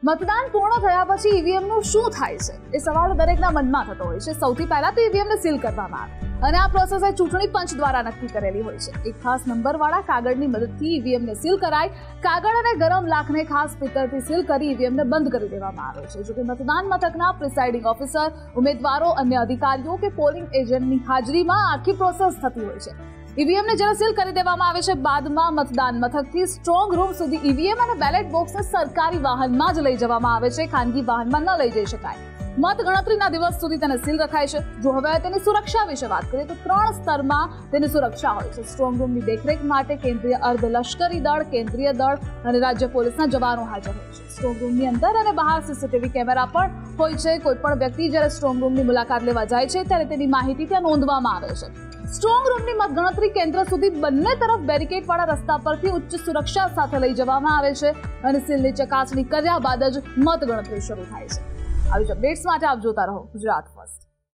મતદાન પૂર્ણ થયા પછી ઈવીએમનું શું થાય છે એ સવાલ દરેકના મનમાં થતો હોય છે। સૌથી પહેલા તો ઈવીએમને સીલ કરવામાં આવે અને આ પ્રોસેસ ચૂંટણી પંચ દ્વારા નક્કી કરેલી હોય છે। એક ખાસ નંબરવાળા કાગળની મદદથી ઈવીએમને સીલ કરાય। કાગળ અને ગરમ લાખને ખાસ સ્પીકરથી સીલ કરી ઈવીએમને બંધ કરી દેવામાં આવે છે। જોકે મતદાન મથકના પ્રિસાઇડિંગ ઓફિસર, ઉમેદવારો, અન્ય અધિકારીઓ કે પોલિંગ એજન્ટની હાજરીમાં આખી પ્રોસેસ થતી હોય છે। ઈવીએમને જ્યારે સીલ કરી દેવામાં આવે છે, બાદમાં મતદાન મથકથી સ્ટ્રોંગ રૂમ સુધી ઈવીએમ અને બેલેટ બોક્સને સરકારી વાહનમાં જ લઈ જવામાં આવે છે, ખાનગી વાહનમાં ન લઈ જઈ શકાય। મતગણતરીના દિવસ સુધી તેને સીલ રખાય છે। જો હવે તેની સુરક્ષા વિશે વાત કરીએ તો 3 સ્તરમાં તેની સુરક્ષા હોય છે। સ્ટ્રોંગ રૂમની દેખરેખ માટે કેન્દ્રીય અર્ધલશ્કરી દળ, કેન્દ્રીય દળ અને રાજ્ય પોલીસના જવાનો હાજર હોય છે। સ્ટ્રોંગ રૂમની અંદર અને બહાર સીસીટીવી કેમેરા પણ હોય છે। કોઈ પણ વ્યક્તિ જ્યારે સ્ટ્રોંગ રૂમની મુલાકાત લેવા જાય છે ત્યારે તેની માહિતી ત્યાં નોંધવામાં આવે છે। સ્ટ્રોંગ રૂમની મતગણતરી કેન્દ્ર સુધી બંને તરફ બેરિકેડવાળા રસ્તા પરથી ઉચ્ચ સુરક્ષા સાથે લઈ જવામાં આવે છે અને સીલની ચકાસણી કર્યા બાદ જ મતગણતરી શરૂ થાય છે। આવી જ અપડેટ્સ માટે આપ જોતા રહો ગુજરાત ફર્સ્ટ।